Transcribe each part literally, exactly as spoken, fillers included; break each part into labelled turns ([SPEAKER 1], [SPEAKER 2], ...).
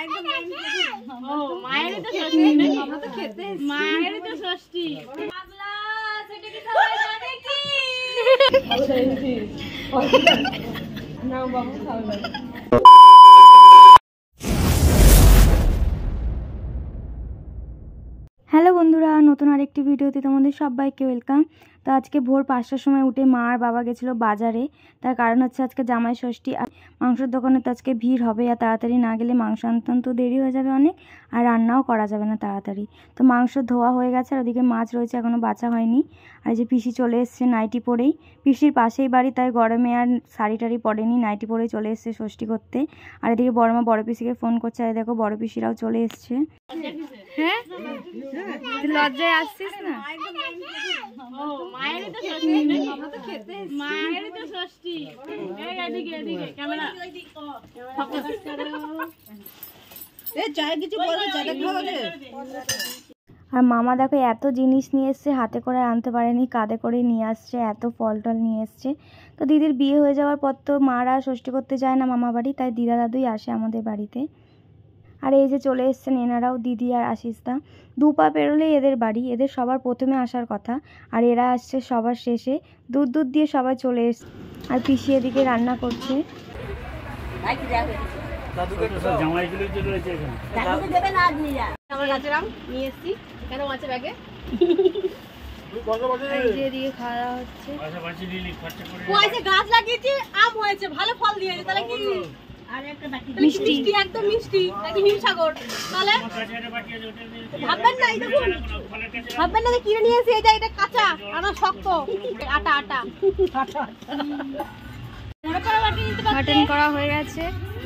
[SPEAKER 1] Hello বন্ধুরা, নতুন আরেকটি ভিডিওতে তোমাদের সবাইকে ওয়েলকাম। তো আজকে ভোর পাঁচটার সময় উঠে মা আর বাবা গেছিলো বাজারে। তার কারণ হচ্ছে আজকে জামাই ষষ্ঠী, আর মাংসের দোকানে তো আজকে ভিড় হবে, আর তাড়াতাড়ি না গেলে মাংস আনতে তো দেরি হয়ে যাবে অনেক, আর রান্নাও করা যাবে না তাড়াতাড়ি। তো মাংস ধোয়া হয়ে গেছে, আর ওদিকে মাছ রয়েছে, এখনও বাছা হয়নি। আর যে পিসি চলে এসছে নাইটি পরেই, পিসির পাশেই বাড়ি, তাই গরমে আর শাড়ি টাড়ি পরেনি, নাইটি পরেই চলে এসছে ষষ্ঠী করতে। আর এদিকে বড় মা বড় পিসিকে ফোন করছে, আর দেখো বড় পিসিরাও চলে এসছে। হ্যাঁ, লজ্জায় আসছিস না? আর মামা দেখো এত জিনিস নিয়ে এসছে, হাতে করে আনতে পারেনি, কাঁধে করে নিয়ে আসছে, এত ফল টল নিয়ে এসছে। তো দিদির বিয়ে হয়ে যাওয়ার পর তো মারা ষষ্ঠী করতে যায় না মামা বাড়ি, তাই দিদা দাদুই আসে আমাদের বাড়িতে। আর এই যে চলে এসছেন এনারাও, দিদি আর আশিসদা। দু পা পেরোলেই এদের বাড়ি, এদের সবার প্রথমে আসার কথা, আর এরা আসছে সবার শেষে। দুধ দুধ দিয়ে সবাই চলে এসছে। আর পিসি এদিকে রান্না করছে। খাওয়া হচ্ছে, গাছ লাগিয়েছি, আম হয়েছে, ভালো ফল দিয়েছে, তাহলে কি মিষ্টি, একদম মিষ্টি, হিমসাগর। তাহলে ভাববেন না, ভাববেন না যে কিনে নিয়ে এসে, এটা এটা কাঁচা, আমার শক্ত আটা আটা। মাটন করা হয়ে গেছে।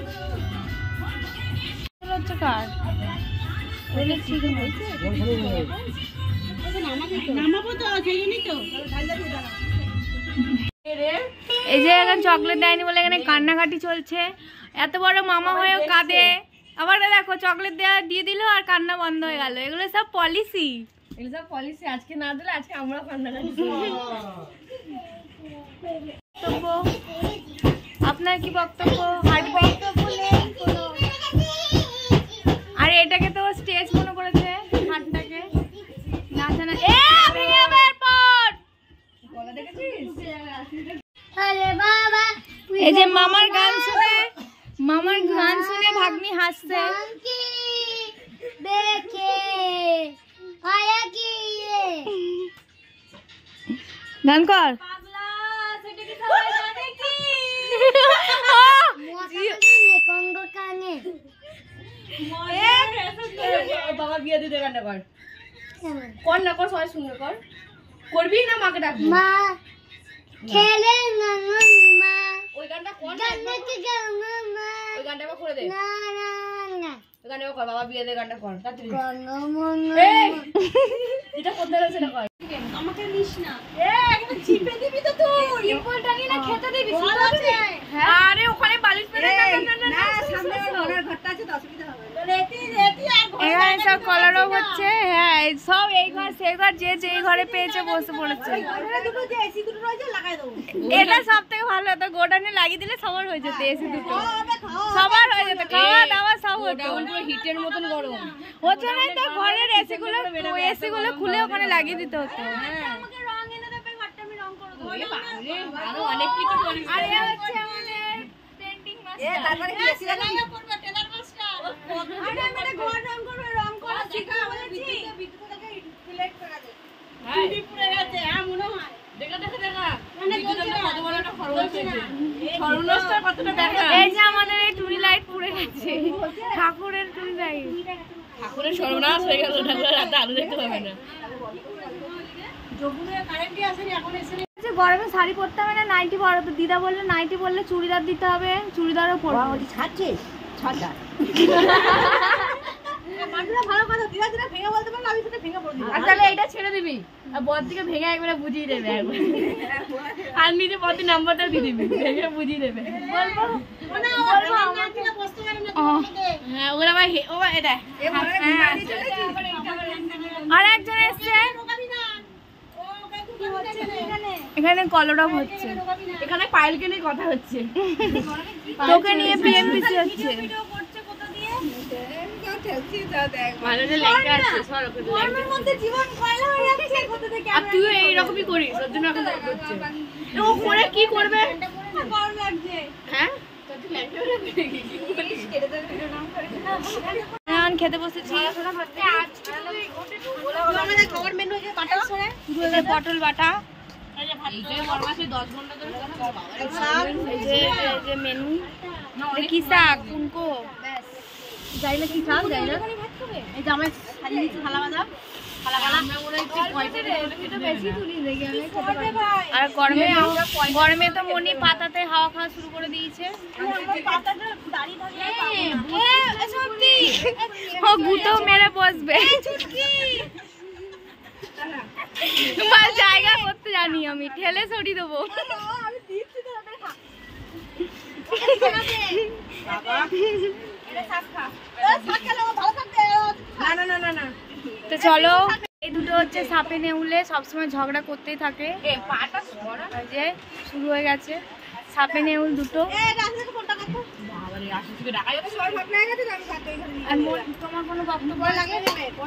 [SPEAKER 1] এই যে এখন চকলেট দেয়নি বলে এখানে কান্নাকাটি চলছে। এত বড় মামা হয়েও কাঁদে, আবার দেখো চকলেট দেওয়া দিয়ে দিল আর কান্না বন্ধ হয়ে গেল। এগুলো সব পলিসি, এগুলো সব পলিসি। আজকে না দিলে আজকে আমরা কান্নাকাটি। আপনার কি বক্তব্য? আর এটাকে তো স্টেজ মনে করেছে, হাটটাকে নাচানা। এ ভেঙে যাবে এরপর। গলা দেখেছিস? আরে বাবা, এই যে মামার গান শুনে, মামার গান শুনে ভাগ্নি হাসছে। দেখে আয়া কি গান কর। বাবা বিয়ে দিতে গানটা কর, কর না কর, সবাই শুনবে, কর। করবি না মাকে ডাকবি? মা খেলে না মা, ওই গানটা কর না, ওই গানটা আবার করে দে। না না না, ওই গানটা কর, বাবা বিয়ে দে গানটা কর তাড়াতাড়ি। এই যেটা করতে হবে সেটা কর। আমাকে নিস না, এ একদম চিপে দিবি তো তুই। ইম্পলটা নিয়ে না খেতে দিবি, ভালো আছে। আরে ওখানে বালিশ পেরে না না না, সামনে ঘরের ঘরটা আছে, অসুবিধা হবে না। রেতি রেতি আর ঘরে সব কলরব হচ্ছে। হ্যাঁ, সব এই ঘর সেই ঘর, যে যে ঘরে পেয়েছে বসে পড়েছে। ঘরে দুটো যে এসি দুটো রয়েছে লাগাই দেব, এটা সবথেকে ভালো হতো। গোডাউনে লাগিয়ে দিলে সবার হয়ে যেত, এসি দুটো সবার হয়ে যেত, খাওয়া দাওয়া সব হতো। পুরো হিটের মতন গরম হচ্ছে না, তো ঘরের এসি গুলো এসি গুলো খুলে ওখানে লাগিয়ে দিতে হতো। আমাকে রং এনে দেবে, ঘরটা আমি রং করে দেব। এ বাবারে, আরো অনেক কিছু করিস। আর এই হচ্ছে আমাদের পেইন্টিং মাস্টার। এ তারপরে কি এসি লাগাই করবে, টেলার মাস্টার। আরে আমরা ঘর রং করবে, রং করা শিখা বলেছি। বিদ্যুৎ থেকে সিলেক্ট করা দে। হ্যাঁ, বিদ্যুৎ পুরো গেছে, হ্যাঁ মনে হয়। দেখা দেখা দেখা, মানে বিদ্যুৎটা কত বড় একটা খরচ হয়েছে, খরচটা কতটা দেখা। এই যে আমাদের এই টুনি লাইট পুড়ে গেছে, ঠাকুরের টুনি লাইট। ঠাকুরের সর্বনাশ হয়ে গেল, ঠাকুরের রাতে আলো দেখতে পাবে না। গরমে শাড়ি পরতে হবে না, নাইটি পরো। তো দিদা বললে নাইটি পরলে চুড়িদার দিতে হবে, চুড়িদারও পরবো। ছাড়ছিস ছাড়া ভালো কথা, দিদা দিদা ভেঙে বলতে পারলে আমি সেটা ভেঙে বলবি। আর তাহলে এইটা ছেড়ে দিবি, আর বর দিকে ভেঙে একবারে বুঝিয়ে দেবে, আর নিজে বর নাম্বারটা দিয়ে দিবি, ভেঙে বুঝিয়ে দেবে। বলবো না, বলবো আমাকে বসতে পারে না। হ্যাঁ, ওরা ভাই ও এটা আর একজন এসছে, এখানে কলরব হচ্ছে, এখানে পায়েলকে নিয়ে কথা হচ্ছে, তোকে নিয়ে পিএমপিসি হচ্ছে। তুই এইরকমই করিস, ওর জন্য এখন করছে ও করে কি করবে? হ্যাঁ খেতে বসেছি। পটল বাটা, মেনু কি শাক কুনকো যাই না, কি শাক যাই না, এই যে আমার থালা বাদাম আর গরমে গরমে তো মনি পাতাতে হাওয়া খাওয়া শুরু করে দিয়েছে। ও গুতো মেরে বসবে, তোমার জায়গা করতে জানি আমি, ঠেলে সরিয়ে দেবো। তো চলো, এই দুটো হচ্ছে সাপে নেউলে সবসময় ঝগড়া করতেই থাকে। যে শুরু হয়ে গেছে সাপে নেউল দুটো। তোমার কোনো বক্তব্য লাগে?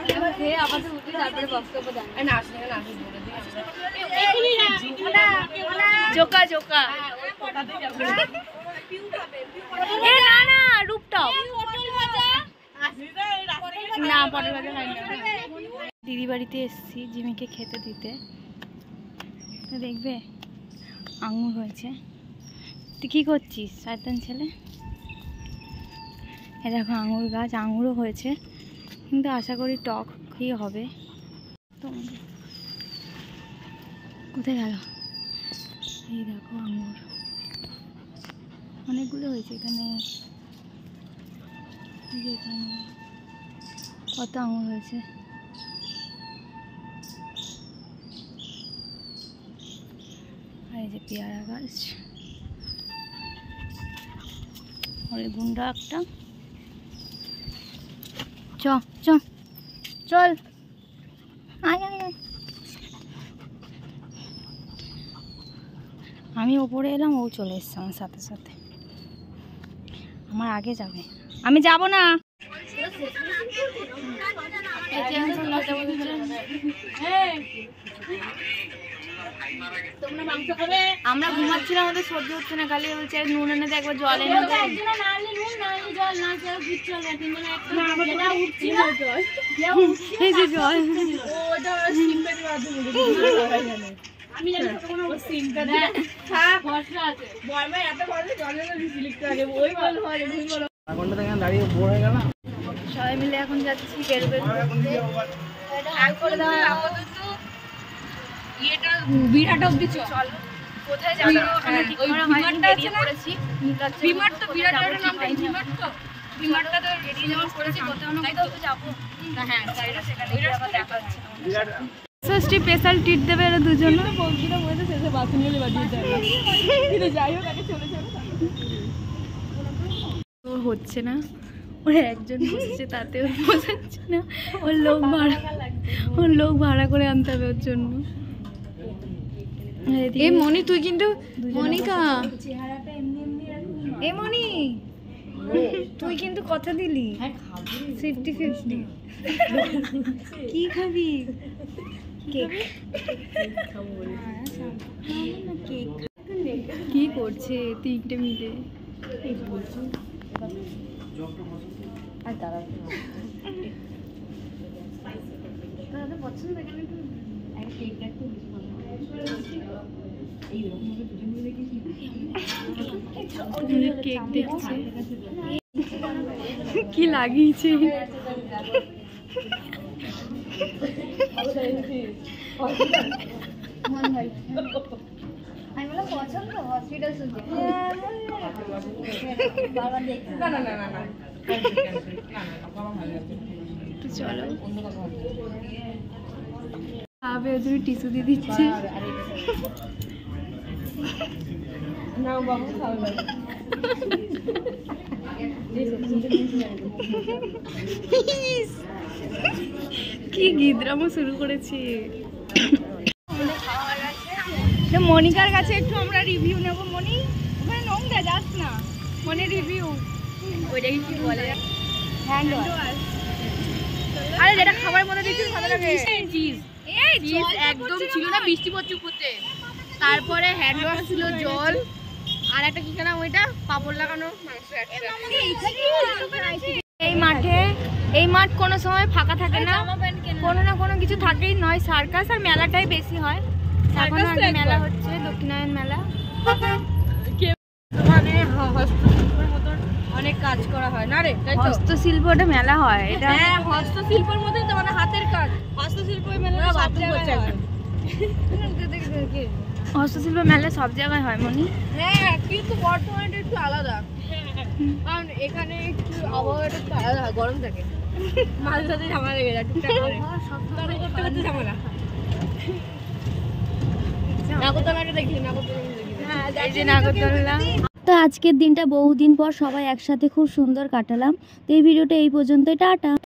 [SPEAKER 1] জোকা জোকা না না রূপটপ না, পটল ভাজা খাই না। দিদি বাড়িতে এসেছি জিমিকে খেতে দিতে, দেখবে আঙুর হয়েছে। তুই কি করছিস শয়তান ছেলে? এ দেখো আঙুর গাছ, আঙুরও হয়েছে, কিন্তু আশা করি টকই হবে। তো কোথায় গেল? এই দেখো আঙুর অনেকগুলো হয়েছে এখানে, এখানে কত আঙুর হয়েছে। আর এই যে পেয়ারা গাছ, ওই গুন্ডা একটা। চ চ চল, আয় আয় আয়। আমি ওপরে এলাম, ও চলে এসছে আমার সাথে সাথে, আমার আগে যাবে, আমি যাব না। আমরা ঘুমাচ্ছিলাম, আমাদের সহ্য হচ্ছে না, খালি বলছে নুন এনে একবার জল এনে সবাই মিলে এখন যাচ্ছি বেরোবে। বিরাট অব্দি চলো, কোথায় যাবো ওখানে ঠিক করা হয়নি, বেরিয়ে পড়েছি। বিমার তো বিরাট একটা নাম, বিমার তো বিমারটা তো রেডি যাওয়ার করেছি, কোথাও না কোথাও তো যাবো। হ্যাঁ গাড়িটা সেখানে আবার দেখা হচ্ছে। ষষ্ঠী স্পেশাল ট্রিট দেবে এরা দুজনে। বলছিল বলতে শেষে বাথরুম গেলে বাজিয়ে যাবে, কিন্তু যাই হোক আগে চলে যাবে। ওর হচ্ছে না, ওর একজন বসছে তাতে ওর বোঝাচ্ছে না, ওর লোক ভাড়া ওর লোক ভাড়া করে আনতে হবে ওর জন্য। এ মনি তুই কিন্তু মনিকা, এ মনি তুই কিন্তু কথা দিলি ফিফটি ফিফটি। কি খাবি? কেক। কি করছে তিনটে মিলে? কেক দেখছে, কি লাগিয়েছে? পছন্দ হসপিটাল চলো খাবে, তুমি টিস্যু দিয়ে দিচ্ছে। কি গিদ্রামো শুরু করেছি। মনিকার কাছে একটু আমরা রিভিউ নেবো। মনি ওখানে নোংরা যাস না, মনে রিভিউ ওইটাকে কি বলে? Hand wash. আরে যেটা খাবারের মধ্যে দিচ্ছিস ভালো লাগে চিজ চিজ একদম ছিল না, বৃষ্টি পড়ছে উপরতে। তারপরে হ্যান্ড ওয়াশ ছিল, জল, আর একটা কি কেনা ওইটা পাপড় লাগানো মাংস একটা। এই মাঠে এই মাঠ কোনো সময় ফাঁকা থাকে না, কোনো না কোনো কিছু থাকেই, নয় সার্কাস আর মেলাটাই বেশি হয়। এখন আগে মেলা হচ্ছে, দক্ষিণায়ন মেলা। অনেক কাজ করা হয় না রে, হস্তশিল্প ওটা মেলা হয়। এটা হ্যাঁ হস্তশিল্পের মধ্যে তো মানে হাতের কাজ, হস্তশিল্প মেলা হস্তশিল্প মেলা সব জায়গায় হয় মনি। হ্যাঁ কিন্তু বর্তমানে একটু আলাদা, কারণ এখানে একটু আবহাওয়াটা একটু আলাদা, গরম থাকে, মাঝে সাথে ঝামেলা লেগে যায় টুকটাক করে, সপ্তাহে করতে করতে ঝামেলা। নাগরদোলাটা দেখি, নাগরদোলা দেখি, হ্যাঁ এই যে নাগরদোলা।
[SPEAKER 2] তো আজকের দিনটা বহুদিন পর সবাই একসাথে খুব সুন্দর কাটালাম। তো এই ভিডিওটা এই পর্যন্তই, টাটা।